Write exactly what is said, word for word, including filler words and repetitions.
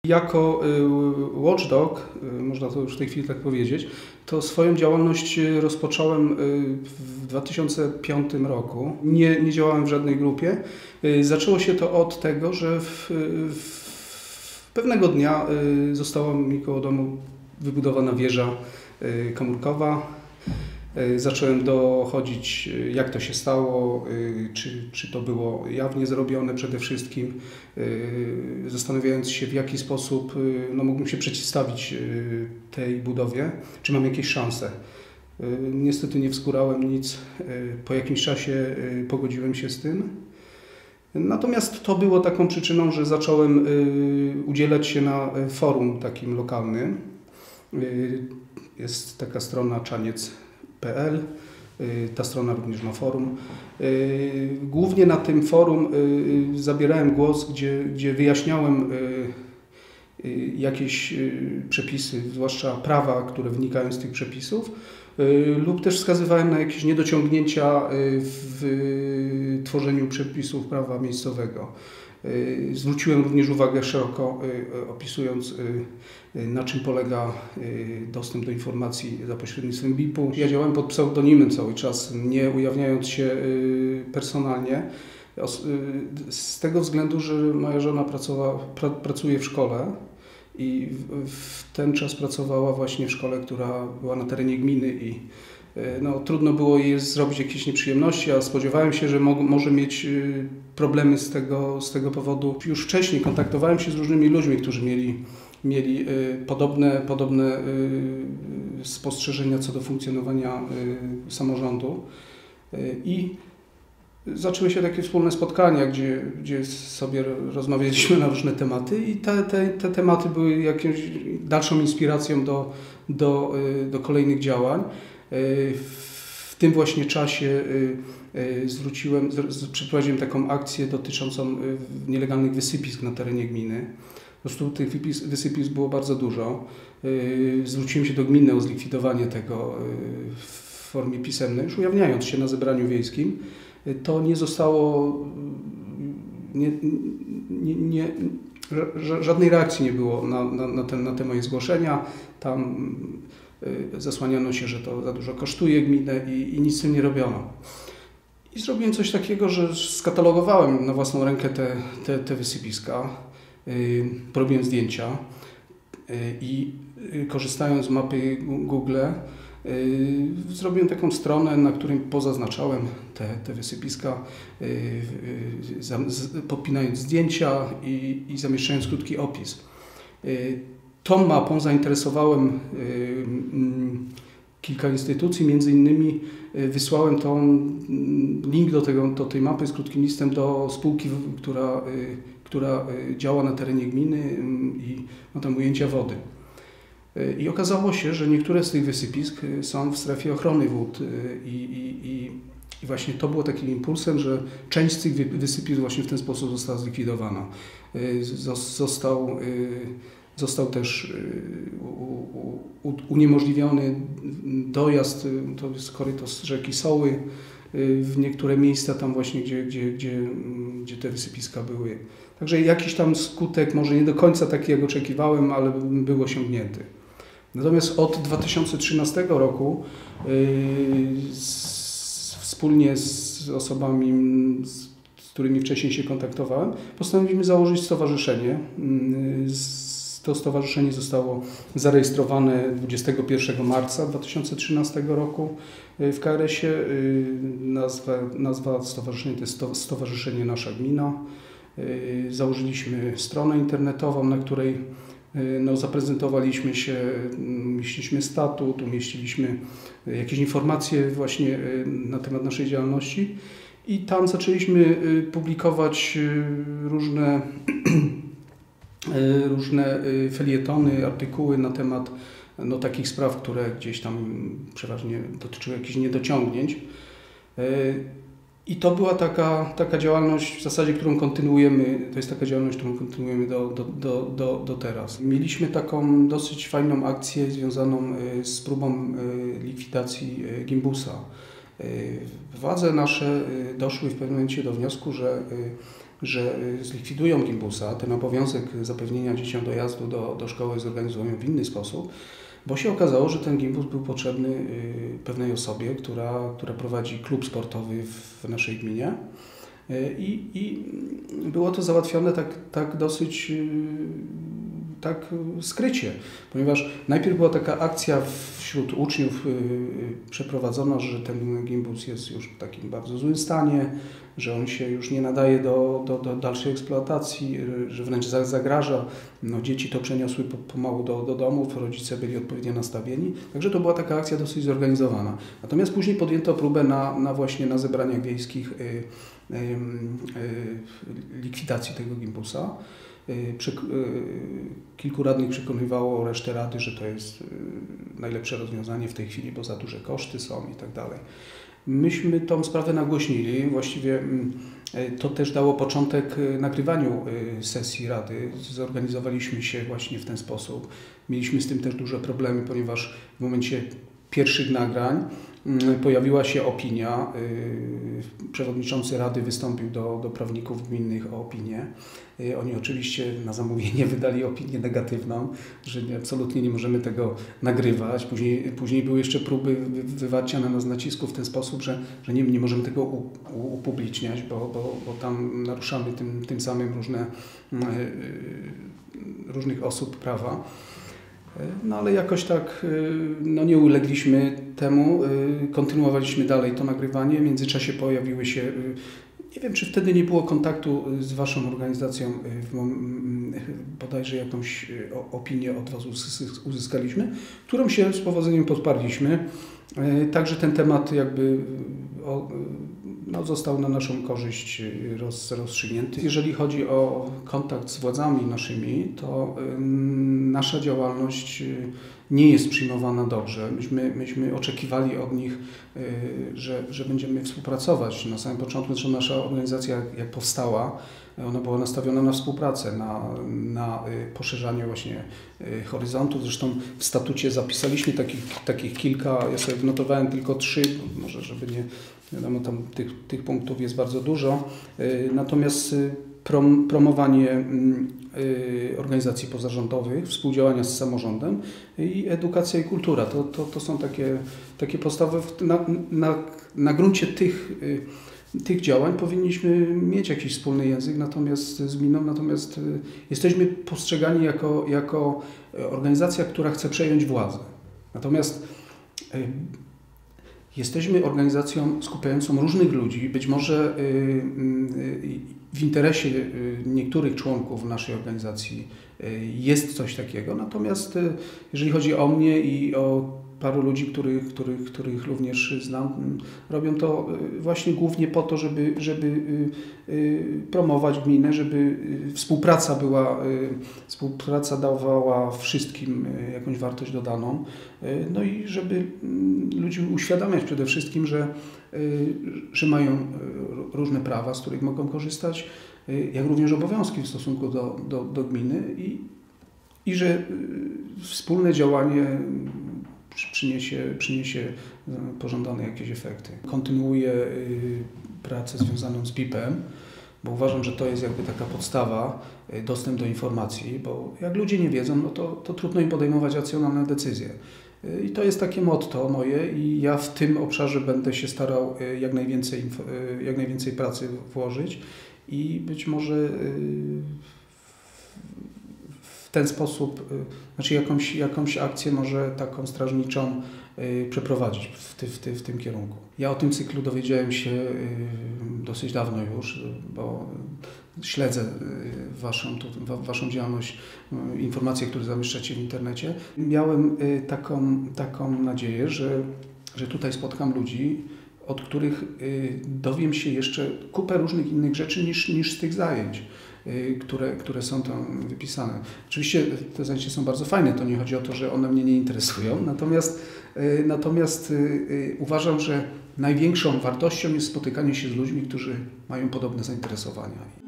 Jako watchdog, można to już w tej chwili tak powiedzieć, to swoją działalność rozpocząłem w dwa tysiące piątym roku. Nie, nie działałem w żadnej grupie. Zaczęło się to od tego, że w, w pewnego dnia została mi koło domu wybudowana wieża komórkowa. Zacząłem dochodzić, jak to się stało, czy, czy to było jawnie zrobione przede wszystkim, zastanawiając się, w jaki sposób no, mógłbym się przeciwstawić tej budowie, czy mam jakieś szanse. Niestety nie wskórałem nic, po jakimś czasie pogodziłem się z tym. Natomiast to było taką przyczyną, że zacząłem udzielać się na forum takim lokalnym. Jest taka strona czaniec kropka p l. Ta strona również ma forum. Głównie na tym forum zabierałem głos, gdzie, gdzie wyjaśniałem jakieś przepisy, zwłaszcza prawa, które wynikają z tych przepisów, lub też wskazywałem na jakieś niedociągnięcia w tworzeniu przepisów prawa miejscowego. Zwróciłem również uwagę szeroko, opisując, na czym polega dostęp do informacji za pośrednictwem B I P-u. Ja działałem pod pseudonimem cały czas, nie ujawniając się personalnie, z tego względu, że moja żona pracowała, pra, pracuje w szkole i w, w ten czas pracowała właśnie w szkole, która była na terenie gminy i no, trudno było jej zrobić jakieś nieprzyjemności, a spodziewałem się, że mo może mieć problemy z tego, z tego powodu. Już wcześniej kontaktowałem się z różnymi ludźmi, którzy mieli, mieli podobne, podobne spostrzeżenia co do funkcjonowania samorządu i zaczęły się takie wspólne spotkania, gdzie, gdzie sobie rozmawialiśmy na różne tematy i te, te, te tematy były jakąś dalszą inspiracją do, do, do kolejnych działań. W tym właśnie czasie zwróciłem, przeprowadziłem taką akcję dotyczącą nielegalnych wysypisk na terenie gminy. Po prostu tych wysypisk było bardzo dużo. Zwróciłem się do gminy o zlikwidowanie tego w formie pisemnej, już ujawniając się na zebraniu wiejskim. To nie zostało, nie, nie, nie, żadnej reakcji nie było na, na, na, te, na te moje zgłoszenia. Tam zasłaniano się, że to za dużo kosztuje gminę i, i nic z tym nie robiono. I zrobiłem coś takiego, że skatalogowałem na własną rękę te, te, te wysypiska, yy, robiłem zdjęcia yy, i yy, korzystając z mapy Google yy, zrobiłem taką stronę, na której pozaznaczałem te, te wysypiska, yy, yy, za, z, podpinając zdjęcia i, i zamieszczając krótki opis. Yy, Tą mapą zainteresowałem kilka instytucji, między innymi wysłałem tą link do, tego, do tej mapy z krótkim listem do spółki, która, która działa na terenie gminy i ma tam ujęcia wody. I okazało się, że niektóre z tych wysypisk są w strefie ochrony wód i, i, i, i właśnie to było takim impulsem, że część z tych wysypisk właśnie w ten sposób została zlikwidowana. Został Został też uniemożliwiony dojazd, to jest koryto z rzeki Soły, w niektóre miejsca tam właśnie, gdzie, gdzie, gdzie, gdzie te wysypiska były. Także jakiś tam skutek, może nie do końca taki jak oczekiwałem, ale był osiągnięty. Natomiast od dwa tysiące trzynastego roku z, wspólnie z osobami, z, z którymi wcześniej się kontaktowałem, postanowiliśmy założyć stowarzyszenie. Z, To stowarzyszenie zostało zarejestrowane dwudziestego pierwszego marca dwa tysiące trzynastego roku w K R S-ie. Nazwa, nazwa stowarzyszenia to jest Stowarzyszenie Nasza Gmina. Założyliśmy stronę internetową, na której no, zaprezentowaliśmy się, umieściliśmy statut, umieściliśmy jakieś informacje właśnie na temat naszej działalności i tam zaczęliśmy publikować różne różne felietony, artykuły na temat no, takich spraw, które gdzieś tam przeważnie dotyczyły jakichś niedociągnięć. I to była taka, taka działalność w zasadzie, którą kontynuujemy, to jest taka działalność, którą kontynuujemy do, do, do, do, do teraz. Mieliśmy taką dosyć fajną akcję związaną z próbą likwidacji gimbusa. Władze nasze doszły w pewnym momencie do wniosku, że że zlikwidują gimbusa, ten obowiązek zapewnienia dzieciom dojazdu do, do szkoły zorganizują w inny sposób, bo się okazało, że ten gimbus był potrzebny pewnej osobie, która, która prowadzi klub sportowy w naszej gminie. I, i było to załatwione tak, tak dosyć tak skrycie, ponieważ najpierw była taka akcja wśród uczniów przeprowadzona, że ten gimbus jest już w takim bardzo złym stanie, że on się już nie nadaje do, do, do dalszej eksploatacji, że wręcz zagraża. No, dzieci to przeniosły pomału do, do domów, rodzice byli odpowiednio nastawieni, także to była taka akcja dosyć zorganizowana. Natomiast później podjęto próbę na, na właśnie na zebraniach wiejskich y, y, y, likwidacji tego gimbusa. Przy, kilku radnych przekonywało resztę rady, że to jest najlepsze rozwiązanie w tej chwili, bo za duże koszty są i tak dalej. Myśmy tą sprawę nagłośnili, właściwie to też dało początek nagrywaniu sesji rady. Zorganizowaliśmy się właśnie w ten sposób. Mieliśmy z tym też duże problemy, ponieważ w momencie pierwszych nagrań pojawiła się opinia. Przewodniczący Rady wystąpił do, do prawników gminnych o opinię. Oni oczywiście na zamówienie wydali opinię negatywną, że absolutnie nie możemy tego nagrywać. Później, później były jeszcze próby wywarcia na nas nacisku w ten sposób, że, że nie, nie możemy tego u, u, upubliczniać, bo, bo, bo tam naruszamy tym, tym samym różne, różnych osób prawa. No ale jakoś tak no, nie ulegliśmy temu, kontynuowaliśmy dalej to nagrywanie. W międzyczasie pojawiły się, nie wiem czy wtedy nie było kontaktu z Waszą organizacją, bodajże jakąś opinię od Was uzyskaliśmy, którą się z powodzeniem podparliśmy. Także ten temat jakby no, został na naszą korzyść roz, rozstrzygnięty. Jeżeli chodzi o kontakt z władzami naszymi, to nasza działalność nie jest przyjmowana dobrze. Myśmy, myśmy oczekiwali od nich, że, że będziemy współpracować. Na samym początku, zresztą nasza organizacja jak powstała, ona była nastawiona na współpracę, na, na poszerzanie właśnie horyzontu. Zresztą w statucie zapisaliśmy takich, takich kilka, ja sobie wnotowałem tylko trzy, może żeby nie, wiadomo, tam tych, tych punktów jest bardzo dużo. Natomiast prom, promowanie organizacji pozarządowych, współdziałania z samorządem i edukacja i kultura. To, to, to są takie, takie podstawy. Na, na, na gruncie tych Tych działań powinniśmy mieć jakiś wspólny język natomiast z gminą, natomiast jesteśmy postrzegani jako, jako organizacja, która chce przejąć władzę. Natomiast jesteśmy organizacją skupiającą różnych ludzi, być może w interesie niektórych członków naszej organizacji jest coś takiego, natomiast jeżeli chodzi o mnie i o paru ludzi, których, których, których również znam, robią to właśnie głównie po to, żeby, żeby promować gminę, żeby współpraca była, współpraca dawała wszystkim jakąś wartość dodaną, no i żeby ludzi uświadamiać przede wszystkim, że, że mają różne prawa, z których mogą korzystać, jak również obowiązki w stosunku do, do, do gminy i, i że wspólne działanie Przyniesie, przyniesie pożądane jakieś efekty. Kontynuuję pracę związaną z B I P-em, bo uważam, że to jest jakby taka podstawa, dostęp do informacji, bo jak ludzie nie wiedzą, no to, to trudno im podejmować racjonalne decyzje. I to jest takie motto moje i ja w tym obszarze będę się starał jak najwięcej, jak najwięcej pracy włożyć i być może w ten sposób, znaczy jakąś, jakąś akcję może taką strażniczą przeprowadzić w, ty, w, ty, w tym kierunku. Ja o tym cyklu dowiedziałem się dosyć dawno już, bo śledzę waszą, waszą działalność, informacje, które zamieszczacie w internecie. Miałem taką, taką nadzieję, że, że tutaj spotkam ludzi, od których dowiem się jeszcze kupę różnych innych rzeczy niż, niż z tych zajęć, które, które są tam wypisane. Oczywiście te zajęcia są bardzo fajne, to nie chodzi o to, że one mnie nie interesują, natomiast, natomiast uważam, że największą wartością jest spotykanie się z ludźmi, którzy mają podobne zainteresowania.